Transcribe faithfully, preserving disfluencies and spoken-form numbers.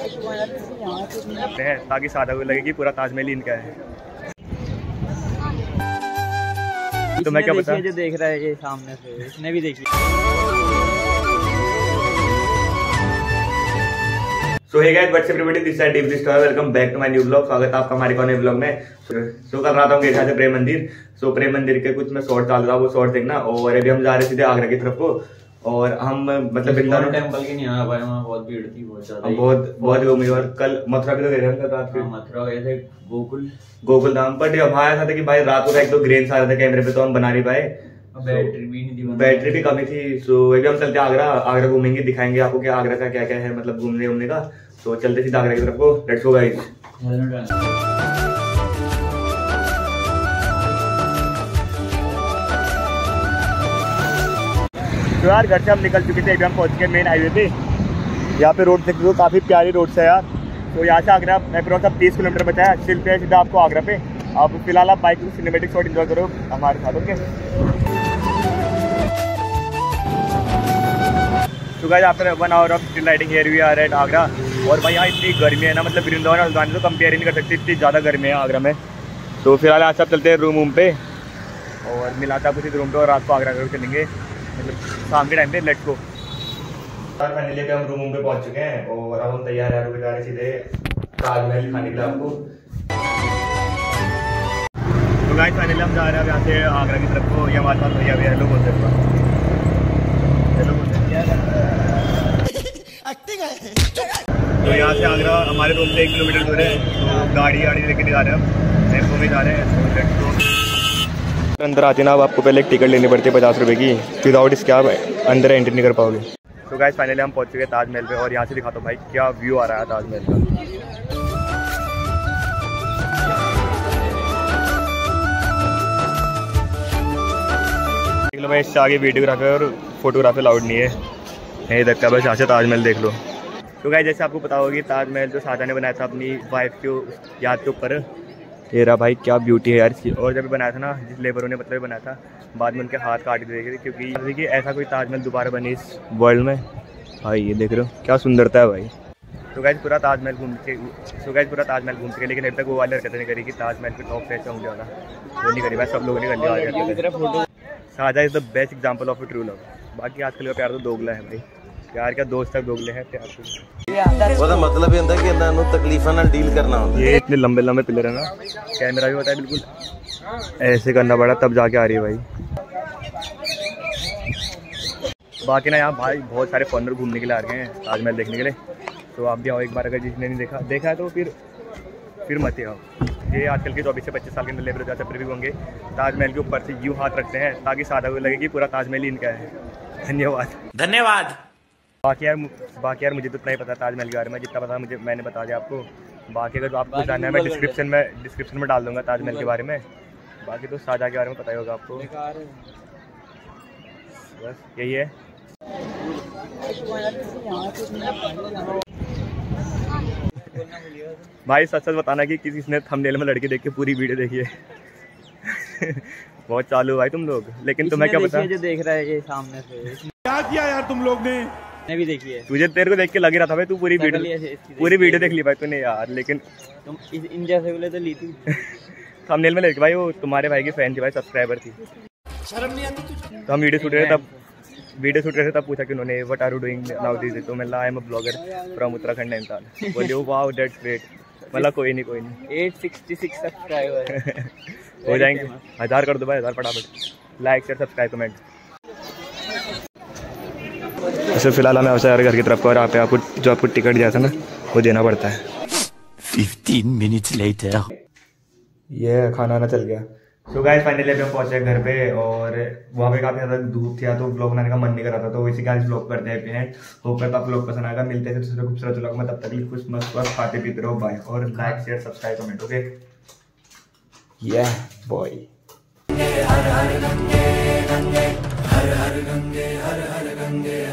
है ताकि सादा को लगे कि पूरा ताजमहल ही इनका है। तो मैं क्या बता, जो देख रहा है ये सामने से, इसने भी देखी। So hey guys, what's up everybody, this is deep story, welcome back to my new blog. स्वागत है आपका हमारे नए ब्लॉग में। सो कर रहा था हम गए थे प्रेम मंदिर। सो प्रेम मंदिर के कुछ मैं शॉर्ट डाल रहा, वो शॉर्ट देखना। और अभी हम जा रहे सीधे आगरा की तरफ को। और हम मतलब वृंदावन टेम्पल के नहीं आया भाई, वहाँ बहुत भीड़ थी, बहुत ज्यादा, बहुत बहुत घूमी। और कल मथुरा भी तो गए थे हम, कल रात को मथुरा गए थे, गोकुल गोकुल धाम। पर हमारा ऐसा था कि भाई रात को एक दो ग्रेन्स आ रहे थे कैमरे पे, तो हम बना नहीं पाए। बैटरी भी नहीं थी, बैटरी भी कमी थी। सो अभी हम चलते आगरा। आगरा घूमेंगे, दिखाएंगे आपको कि आगरा का क्या क्या है, मतलब घूमने घूमने का। तो चलते सीधा आगरा की तरफ को। Let's go guys. तो यार घर से हम निकल चुके थे, अभी हम पहुंच गए मेन हाईवे पे। यहाँ पे रोड देखते हो, काफी प्यारी रोड है यार। तो यहाँ से आगरा अप्रोक्स अब तीस किलोमीटर बचा है, चलते हैं सीधा आपको आगरा पे। आप फिलहाल आप बाइक सिनेमेटिक शॉट एंजॉय करो हमारे साथ, ओके। तो गाइस यहाँ पे one hour of still riding here we are at Agra. और भाई यहाँ इतनी गर्मी है ना, मतलब वृंदावन और राजधानी तो कंपेयर ही नहीं कर सकती, इतनी ज़्यादा गर्मी है आगरा में। तो फिलहाल आज सब चलते हैं रूम वूम पे और मिलाता है कुछ रूम पे, और रात को आगरा चलेंगे मतलब शाम के टाइम पे। Let's go. फाइनली पे हम रूम वूम पे पहुँच चुके हैं और अब हम तैयार है जा रहे सीधे ताजमहल खाने के लिए आपको। तो गाइस फाइनली हम जा रहे हैं यहाँ से आगरा की तरफ को। ये हमारे पास भैया भैया हेलो बोलते हैं, हेलो बोलते हैं। तो यहाँ से आगरा हमारे रूम से एक किलोमीटर दूर है। तो गाड़ी गाड़ी लेके जा रहे हैं हम, टेम्पो में जा रहे हैं। तो अंदर आते ना, अब आपको पहले एक टिकट लेनी पड़ती है पचास रुपये की। विदाउट इसके आप अंदर एंट्री नहीं कर पाओगे। तो गाइस फाइनली हम पहुँच चुके हैं ताजमहल पे। और यहाँ से दिखाता हूँ भाई क्या व्यू आ रहा है ताजमहल का। भाई इससे आगे वीडियोग्राफी और फोटोग्राफी अलाउड नहीं है, यही तक का बस। यहाँ से ताजमहल देख लो। तो गाइस जैसे आपको पता होगी, ताजमहल जो शाहजहां ने बनाया था अपनी वाइफ के याद के ऊपर। ये रहा भाई, क्या ब्यूटी है यार इसकी। और जब बनाया था ना, जिस लेबरों ने मतलब बनाया था, बाद में उनके हाथ काट दिए थे, क्योंकि देखिए ऐसा कोई ताजमहल दोबारा बनी इस वर्ल्ड में। भाई ये देख रहे हो क्या सुंदरता है भाई। तो गाइस पूरा ताजमहल घूम के तो गाइस पूरा ताजमहल घूम के, लेकिन अभी तक वो वाले हरकतें नहीं करी कि ताजमहल पे टॉप पे होंगे वाला, वो नहीं करी भाई। सब लोगों ने कर लिया। Shahjahan is the best example of a true love. बाकी आजकल का प्यार तो दोगला है भाई, प्यार का दोस्त तक दोगले हैं, प्यार तो ਉਹਦਾ मतलब ये ਹੁੰਦਾ कि ਇਹਨਾਂ ਨੂੰ तकलीफां ਨਾਲ डील करना होता है। ये इतने लंबे लंबे पिलर है ना, कैमरा भी होता है बिल्कुल ऐसे करना पड़ा तब जाके आ रही है भाई। बाकी ना यहाँ भाई बहुत सारे फॉरनर घूमने के लिए आ रहे हैं ताजमहल देखने के लिए। तो आप भी आओ एक बार, अगर जिसने नहीं देखा देखा है तो फिर फिर मत ही आओ। ये आजकल के चौबीस से पच्चीस साल के अंदर लेबर जैसे भी होंगे, ताजमहल के ऊपर से यूँ हाथ रखते हैं ताकि सादा को लगे कि पूरा ताजमहल ही इनका है। धन्यवाद धन्यवाद। बाकी यार बाकी यार मुझे तो इतना ही पता ताजमहल के बारे में, जितना पता मुझे मैंने बता दिया आपको। बाकी अगर आपको जानना है मैं डिस्क्रिप्शन में डिस्क्रिप्शन में डाल दूंगा ताजमहल के बारे में। बाकी तो शाहजहां के बारे में पता ही होगा आपको। बस यही है। भाई सच सच बताना कि किसी ने थंबनेल में लड़की देख के पूरी वीडियो देखी है। बहुत चालू भाई तुम लोग, लेकिन तुम्हें क्या पता जो देख रहा है ये सामने से, क्या किया यार तुम लोग ने? मैं भी देखी है। तुझे तेरे को देख के लग रहा था भाई, तू पूरी वीडियो पूरी वीडियो देख ली भाई तूने यार। लेकिन तुम इन जैसे बोले तो ली थी थंबनेल में देख भाई, वो तुम्हारे भाई की फैन थी भाई, सब्सक्राइबर थी। शर्म नहीं आती तुझे? तो हम वीडियो शूट रहे थे तब वीडियो शूट रहे थे तब पूछा कि उन्होंने what are you doing now this. तो मैं I am a blogger from Uttarakhand Nainital. बोले वाओ दैट्स ग्रेट। मतलब कोई नहीं कोई नहीं आठ सौ छियासठ सब्सक्राइबर हो जाएंगे, हजार कर दो भाई, हजार फटाफट। Like share subscribe comment. वैसे फिलहाल हमें अवसर घर की तरफ को, और यहाँ पे आपको जो आपको टिकट दिया था ना वो देना पड़ता है। पंद्रह मिनट लेटर ये खाना ना चल गया। सो गाइस फाइनली अभी हम पहुंचे घर पे, और वहाँ पे काफी ज्यादा धूप थी तो ब्लॉग बनाने का मन नहीं कर रहा था। तो इसी का ब्लॉग करते हैं। होप करता आप ब्लॉग पसंद आएगा। मिलते हैं दूसरे खूबसूरत ब्लॉग में, तब तक लिए कुछ मस्त मस्त खाते पीते रहो। बाय। और like share subscribe comment, okay. या बॉय। हर हर गंगे गंगे हर हर गंगे हर हर गंगे।